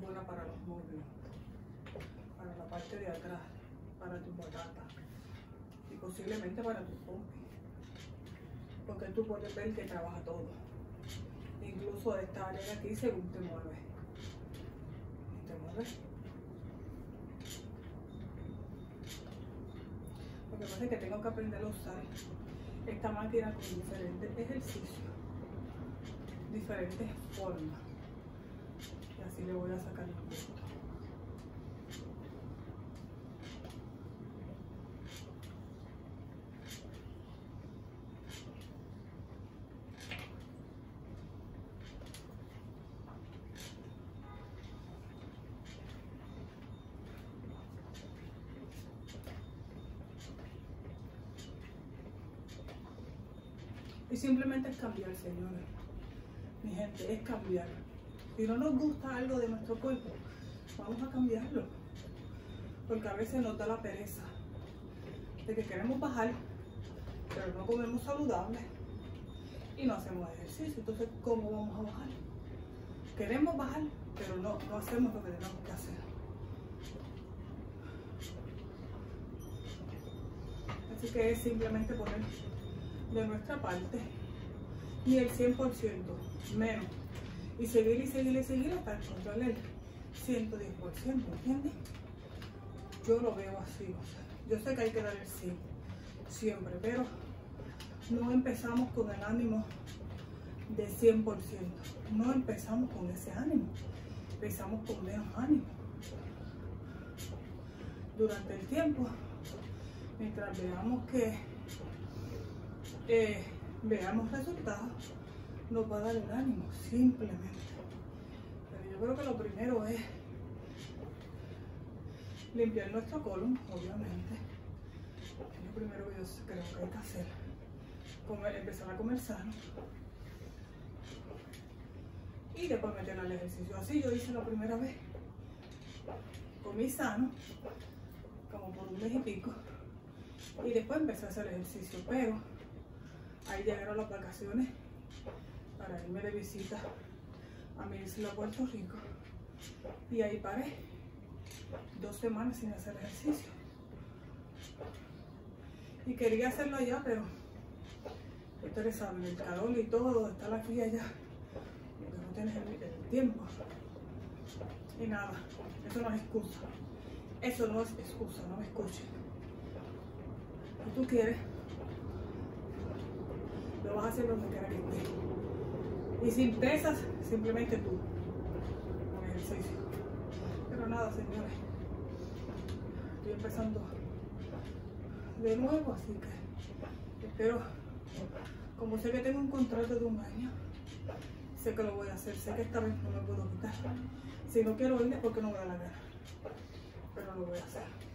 buena para los muslos, para la parte de atrás, para tu batata y posiblemente para tu pompi, porque tú puedes ver que trabaja todo, incluso esta área de aquí según te mueves. Y te mueves. Lo que pasa es que tengo que aprender a usar esta máquina con diferentes ejercicios, diferentes formas, y así le voy a sacar el gusto. Y simplemente es cambiar, señores. Mi gente, es cambiar. Si no nos gusta algo de nuestro cuerpo, vamos a cambiarlo. Porque a veces nos da la pereza de que queremos bajar, pero no comemos saludable y no hacemos ejercicio. Entonces, ¿cómo vamos a bajar? Queremos bajar, pero no hacemos lo que tenemos que hacer. Así que es simplemente poner de nuestra parte ni el 100%, menos, y seguir y seguir y seguir hasta encontrar el 110%, ¿entiendes? Yo lo veo así, o sea, yo sé que hay que dar el 100 siempre, pero no empezamos con el ánimo de 100%, no empezamos con ese ánimo, empezamos con menos ánimo. Durante el tiempo, mientras veamos que veamos resultados, nos va a dar el ánimo, simplemente. Pero yo creo que lo primero es limpiar nuestro colon, obviamente. Es lo primero que yo creo que hay que hacer. Empezar a comer sano. Y después meter al ejercicio. Así yo hice la primera vez. Comí sano, como por un mes y pico. Y después empecé a hacer ejercicio, pero ahí llegaron las vacaciones para irme de visita a mi isla Puerto Rico y ahí paré 2 semanas sin hacer ejercicio y quería hacerlo allá, pero ustedes saben, el calor y todo, estar aquí y allá, no tienes el tiempo y nada. Eso no es excusa, eso no es excusa, no me escuchen. Si tú quieres, lo vas a hacer donde quiera que estés. Y sin pesas, simplemente tú, con ejercicio. Pero nada, señores, estoy empezando de nuevo, así que espero, como sé que tengo un contrato de 1 año, sé que lo voy a hacer, sé que esta vez no me puedo quitar. Si no quiero ir es porque no me da la gana, pero lo voy a hacer.